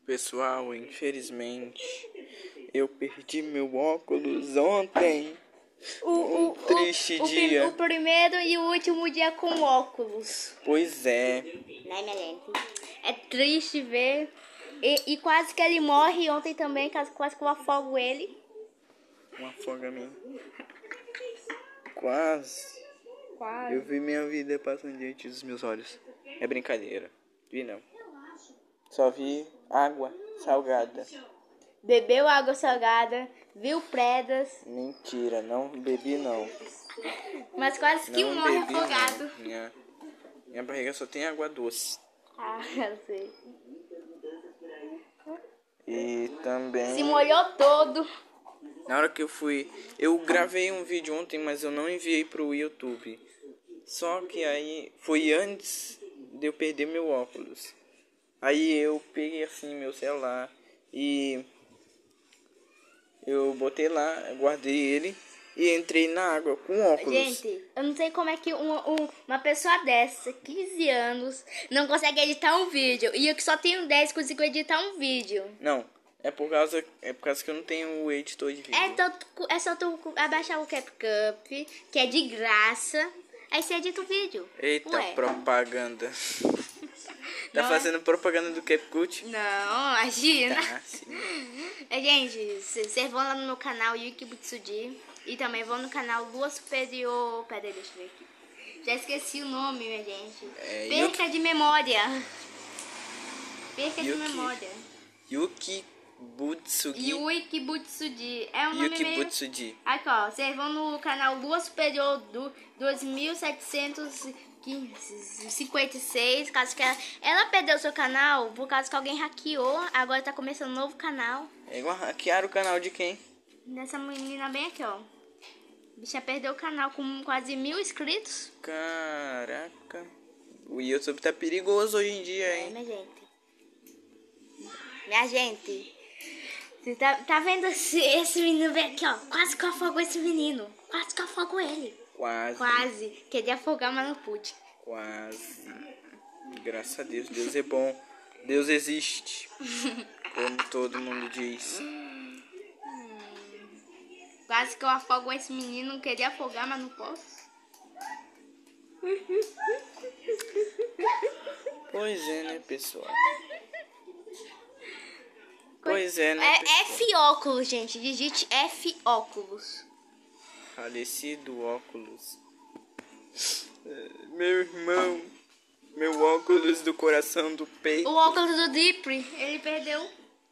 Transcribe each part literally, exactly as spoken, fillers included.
Pessoal, infelizmente, eu perdi meu óculos ontem. O, um o, triste o, dia. O, o primeiro e o último dia com óculos. Pois é. Né, minha gente? É triste ver. E, e quase que ele morre ontem também, quase, quase que eu afogo ele. Um afogamento. Quase. Quase. Eu vi minha vida passando diante dos meus olhos. É brincadeira. Vi não. Só vi água salgada. Bebeu água salgada, viu pedras. Mentira, não bebi não. Mas quase que Não morre bebi afogado. não. Minha, minha barriga só tem água doce. Ah, eu sei. E também... Se molhou todo. Na hora que eu fui... Eu gravei um vídeo ontem, mas eu não enviei pro YouTube. Só que aí... Foi antes de eu perder meu óculos. Aí eu peguei assim meu celular e... Eu botei lá, guardei ele e entrei na água com óculos. Gente, eu não sei como é que uma, um, uma pessoa dessa, quinze anos, não consegue editar um vídeo. E eu que só tenho dez consigo editar um vídeo. Não, é por causa, é por causa que eu não tenho o editor de vídeo. É, então, é só tu abaixar o CapCut, que é de graça. Aí você edita o vídeo. Eita, Ué. propaganda. Tá Não fazendo é... propaganda do CapCut? Não, imagina. Tá, sim. Gente, vocês vão lá no meu canal Yuki Butsudi e também vão no canal Lua Superior. Peraí, deixa eu ver aqui. Já esqueci o nome, minha gente. É, Perca Yuki... de memória. Perca Yuki... de memória. Yuki Butsugi. Yuki Butsudi. É um nome Yuki meio... Butsugi. Aqui, ó. Vocês vão no canal Lua Superior do dois mil setecentos e cinquenta e seis. Caso que ela, ela perdeu seu canal por causa que alguém hackeou. Agora tá começando um novo canal. É igual hackear o canal de quem? Dessa menina bem aqui, ó. A bicha perdeu o canal com quase mil inscritos. Caraca. O YouTube tá perigoso hoje em dia, É, hein? minha gente. Minha gente. Você tá, tá vendo esse, esse menino bem aqui, ó? Quase que eu afogo esse menino. Quase que eu afogo ele. Quase. Quase. Queria afogar, mas não pude. Quase. Graças a Deus. Deus é bom. Deus existe. Como todo mundo diz. Quase que eu afogo esse menino. Queria afogar, mas não posso. Pois é, né, pessoal? Pois é, né, É pessoal? F óculos, gente. Digite F óculos. Falecido óculos. Meu irmão. Meu óculos do coração do peito. O óculos do Dipri, ele perdeu.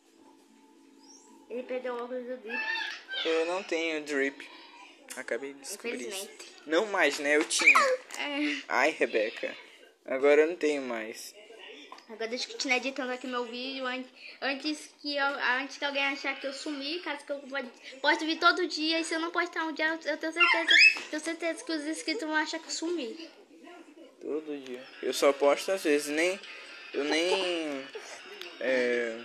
Ele perdeu o óculos do Dipri. Eu não tenho drip. Acabei de descobrir isso. Infelizmente. Não mais, né? Eu tinha. É. Ai, Rebeca. Agora eu não tenho mais. Agora deixa eu continuar editando aqui meu vídeo antes, antes, que eu, antes que alguém achar que eu sumi, caso que eu posto vir todo dia. E se eu não postar um dia, eu tenho certeza, tenho certeza que os inscritos vão achar que eu sumi. Todo dia. Eu só posto às vezes, nem... Eu nem... É,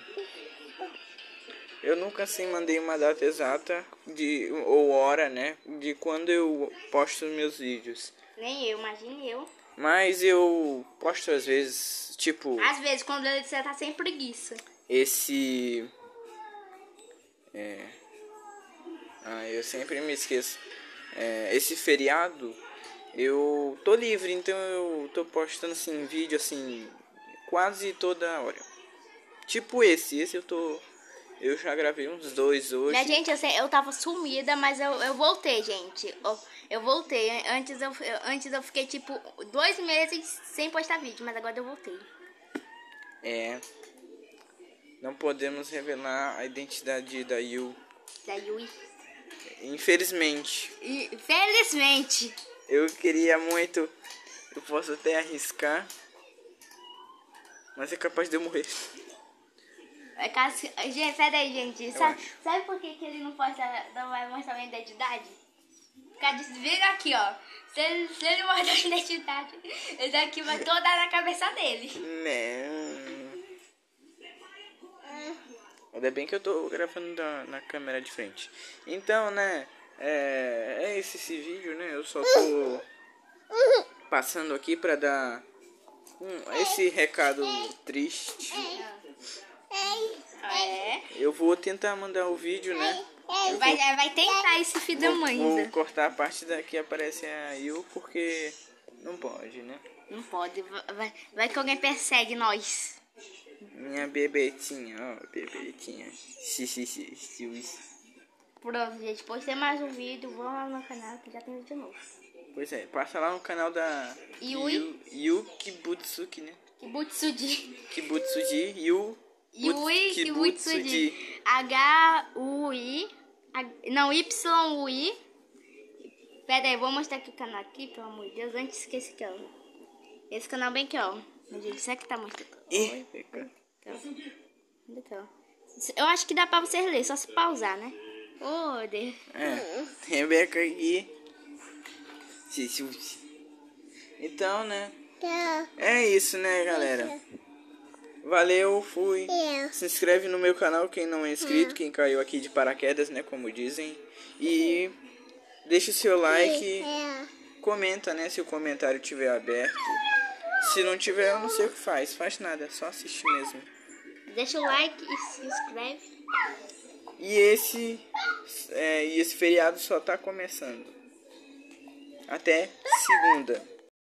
eu nunca assim mandei uma data exata de, ou hora, né? De quando eu posto meus vídeos. Nem eu, imagine eu. Mas eu posto às vezes, tipo... Às vezes, quando você tá sem preguiça. Esse... É... Ah, eu sempre me esqueço. É, esse feriado... Eu tô livre, então eu tô postando assim vídeo assim quase toda hora. Tipo esse, esse eu tô eu já gravei uns dois hoje. Minha gente, eu, sei, eu tava sumida, mas eu, eu voltei, gente. Eu, eu voltei. Antes eu, eu, antes eu fiquei tipo dois meses sem postar vídeo, mas agora eu voltei. É. Não podemos revelar a identidade da Yu. Da Yui. Infelizmente. E, felizmente. Eu queria muito. Eu posso até arriscar. Mas é capaz de eu morrer. É caso, gente, peraí, gente. Sabe, sabe por que, que ele não, posta, não vai mostrar a identidade? Por causa disso, vira aqui, ó. Se ele, se ele mostrar a identidade, esse aqui vai toda na cabeça dele. Não. Ainda bem que eu tô gravando na, na câmera de frente. Então, né? É, é esse, esse vídeo, né? Eu só tô passando aqui pra dar um, esse recado triste. né? Eu vou tentar mandar o vídeo, né? Eu Vai, vou, vai tentar esse filho da vou, mãe vou ainda. cortar a parte daqui aparece a Yu, porque não pode, né? Não pode. Vai, vai que alguém persegue nós. Minha bebetinha, ó, bebetinha. Si, si, si, si, si. Pronto, gente. Postei mais um vídeo. Vamos lá no canal que já tem vídeo novo. Pois é, passa lá no canal da Yui. Yu, Yu Kibutsuki, né? Kibutsuji. Kibutsuji, Yu Yui Kibutsuji. Kibutsuji. H U I. Não, Y U I. Pera aí, vou mostrar aqui o canal aqui, pelo amor de Deus. Antes que esse aqui, ó. Esse canal bem aqui, ó. Meu Deus, será que tá mostrando? Ih, Onde tá? Eu acho que dá pra vocês lerem, só se pausar, né? Oh, Deus. É, Rebeca aqui. Si, si, si. Então, né? É isso, né, galera? Valeu, fui. Se inscreve no meu canal quem não é inscrito, quem caiu aqui de paraquedas, né, como dizem. E deixa o seu like, comenta, né, se o comentário estiver aberto. Se não tiver, eu não sei o que faz, faz nada, só assiste mesmo. Deixa o like e se inscreve. E esse, é, e esse feriado só tá começando. Até segunda.